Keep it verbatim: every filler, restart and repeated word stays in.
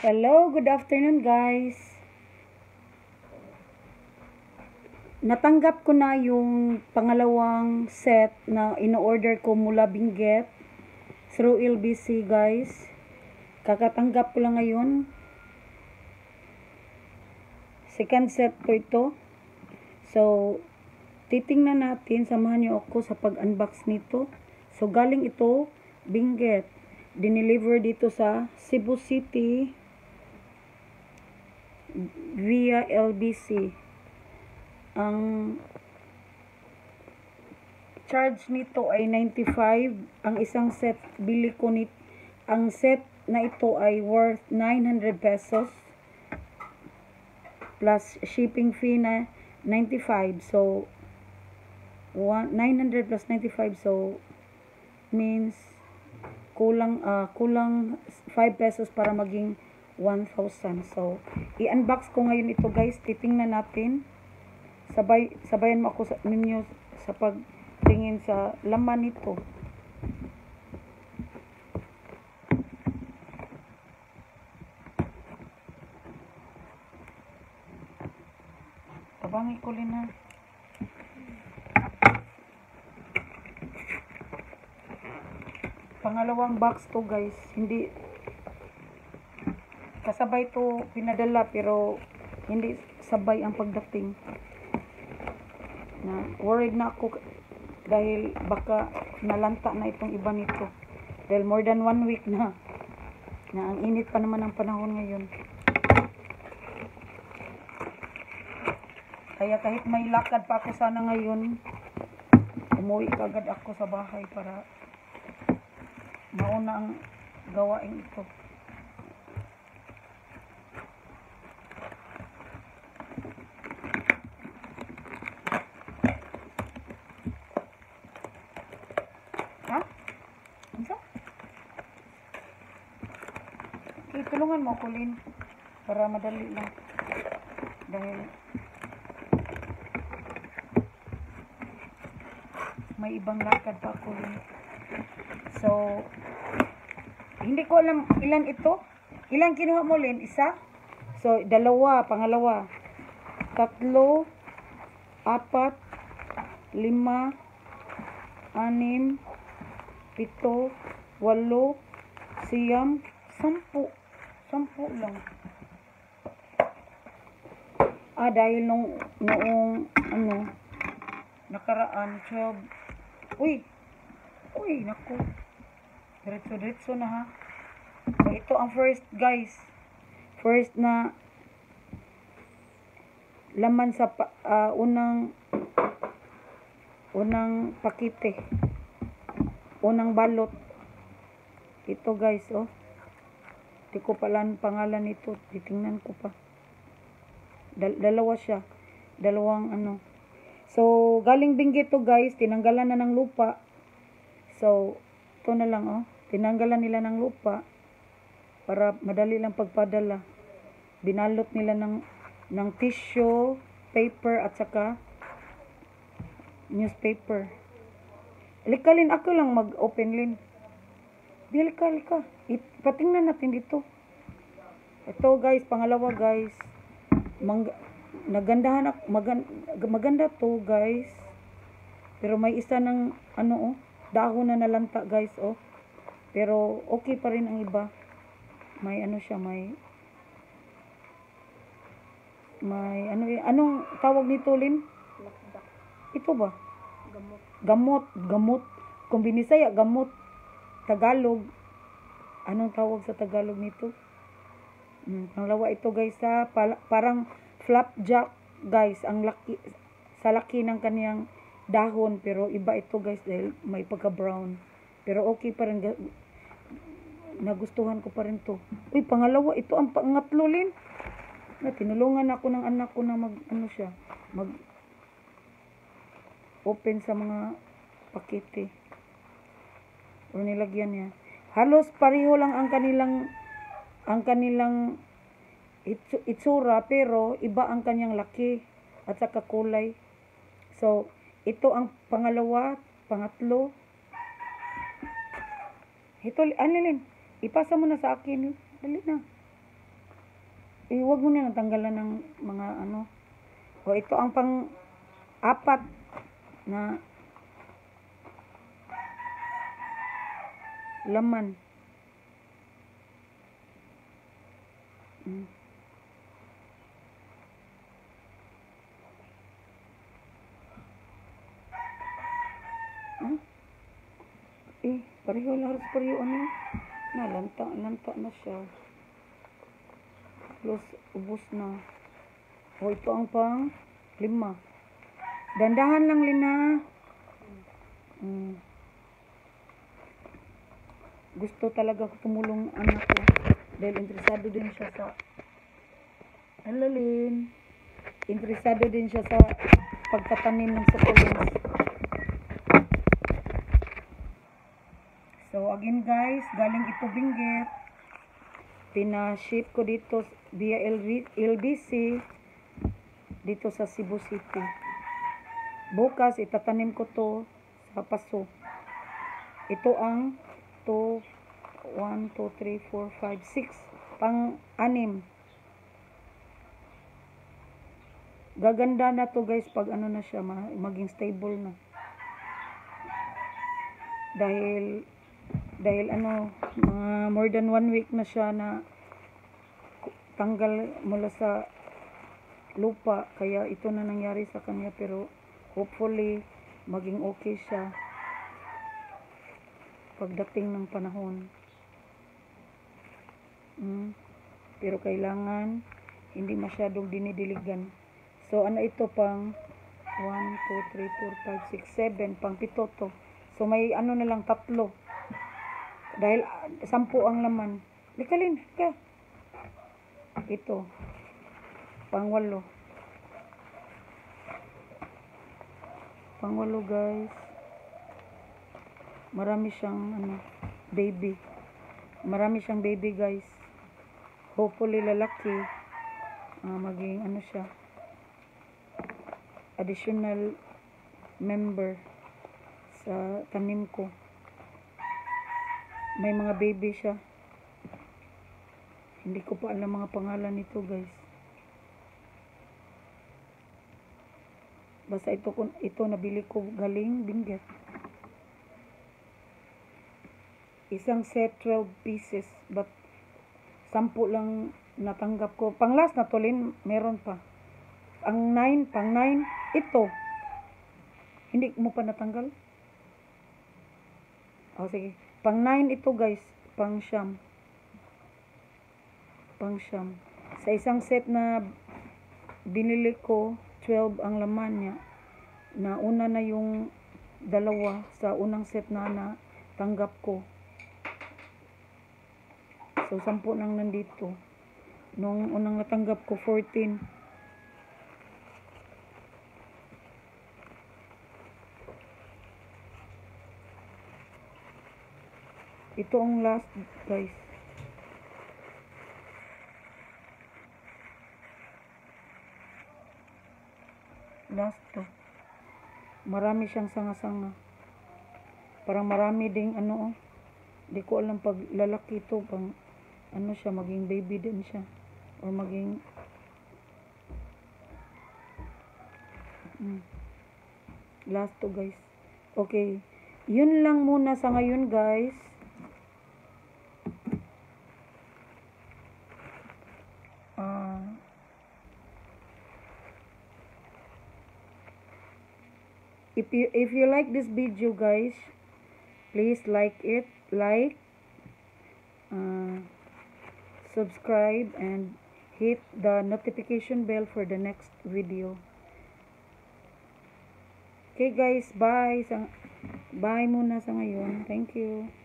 Hello, good afternoon guys. Natanggap ko na yung pangalawang set na ino-order ko mula Benguet through L B C guys. Kakatanggap ko lang ngayon. Second set ko ito. So, titingnan natin, samahan niyo ako sa pag-unbox nito. So, galing ito Benguet. Dineliver dito sa Cebu City via L B C. Ang charge nito ay ninety-five. Ang isang set, bili ko nito. Ang set na ito ay worth nine hundred pesos. Plus shipping fee na ninety-five. So, nine hundred plus ninety-five. So, means kulang, uh, kulang five pesos para maging one thousand. So, i-unbox ko ngayon ito guys. Titingnan natin. Sabay, sabayan mo ako sa, ninyo sa pagtingin sa laman nito. Tabangi ko rin na. Pangalawang box to guys. Hindi kasabay to pinadala pero hindi sabay ang pagdating. Na worried na ako dahil baka nalanta na itong iba nito. Dahil more than one week na. Na ang init pa naman ang panahon ngayon. Kaya kahit may lakad pa ako sana ngayon, umuwi kagad ako sa bahay para mauna ang gawain ito. Ha? Ano? Okay, tulungan mo ako, Lin. Para madali lang. Dahil may ibang lakad pa ako, Lin. So, hindi ko alam ilan ito. Ilan kinuha mo, Lin? Isa? So, dalawa, pangalawa. Tatlo, apat, lima, anim, pito, walo, siyam, sampu. Sampu lang. Ah, dahil nung, noong, ano, nakaraan, twelve. Uy! Uy, naku. Diretso-diretso na ha. So, ito ang first, guys. First na laman sa uh, unang unang pakite. Unang balot. Ito guys, oh. Hindi ko pala ang pangalan nito. Titingnan ko pa. Dal dalawa siya. Dalawang ano. So, galing Benguet to guys. Tinanggalan na ng lupa. So, ito na lang, oh. Tinanggalan nila ng lupa para madali lang pagpadala. Binalot nila ng, ng tissue, paper, at saka newspaper. Likalin, ako lang mag-open, Lin. Halika, halika. Patingnan natin dito. Ito, guys, pangalawa, guys. Mang, nagandahan ako, magan, maganda to, guys. Pero may isa ng, ano, oh, dahon na nalanta, guys, oh. Pero, okay pa rin ang iba. May, ano siya, may, may, ano, anong tawag nito, Lin? Ito ba? Gamot. Gamot, gamot. Kung binisaya, gamot. Tagalog. Anong tawag sa Tagalog nito? Hmm, pangalawa ito, guys, ha. Pala, parang flapjack, guys. Ang laki, sa laki ng kaniyang dahon. Pero iba ito, guys, dahil may pagka-brown. Pero okay pa rin. Nagustuhan ko pa rin to. Uy, pangalawa. Ito ang pangatlo, Lin. Na, tinulungan ako ng anak ko na mag, ano siya, mag open sa mga pakete. O nilagyan niya. Halos pareho lang ang kanilang ang kanilang itsura, pero iba ang kanyang laki at saka kulay. So, ito ang pangalawa, pangatlo. Ito, ano, Lin? Ipasa mo na sa akin. Dali na. Eh, huwag mo na natanggalan ng mga ano. O, ito ang pang apat na laman. Hmm. Hmm? Eh, pareho lang halos pareho ano. Na, lanta, lanta na siya. Plus, ubos na. O, ito ang pang lima. Dandahan lang, Lina. Hmm. Gusto talaga ko tumulong anak ko. Dahil interesado din siya sa... Hello, Lin. Interesado din siya sa pagtatanim ng succulents. So, again guys, galing ito Benguet. Pina-ship ko dito via L B C dito sa Cebu City. Bukas, itatanim ko to sa paso. Ito ang two, one, two, three, four, five, six. Pang-anim. Gaganda na to guys pag ano na siya, maging stable na. Dahil dahil ano, mga more than one week na siya na tanggal mula sa lupa, kaya ito na nangyari sa kanya, pero hopefully maging okay siya pagdating ng panahon. Hmm. Pero kailangan hindi masyadong dinidiligan. So ano ito, pang one, two, three, four, five, six, seven, pang pito to. So may ano na lang, tatlo. Dahil uh, sampu ang laman. Likalin ka. Ito. Pangwalo. Pangwalo guys. Marami siyang ano, baby. Marami siyang baby guys. Hopefully lalaki. Uh, maging ano siya. Additional member sa tanim ko. May mga baby siya. Hindi ko pa alam mga pangalan nito guys. Basta ito, ito nabili ko galing Benguet. Isang set twelve pieces, but sampu lang natanggap ko. Pang last na tulin, meron pa. Ang nine, pang nine, ito. Hindi mo pa natanggal? O sige. Pang nine ito guys, pang siyam. Pang siyam. Sa isang set na binili ko, twelve ang laman niya. Nauna na yung dalawa sa unang set na natanggap ko. So, sampu nang nandito. Nung unang natanggap ko, fourteen. Ito ang last guys. Last to. Marami siyang sanga-sanga. Parang marami ding ano oh. Di ko alam pag lalaki ito, pang ano siya, maging baby din siya. Or maging hmm. Last to guys. Okay. Yun lang muna sa ngayon guys. Uh, if you if you like this video guys, please like it, like, uh, subscribe, and hit the notification bell for the next video. Okay guys, bye. Bye muna sa ngayon. Thank you.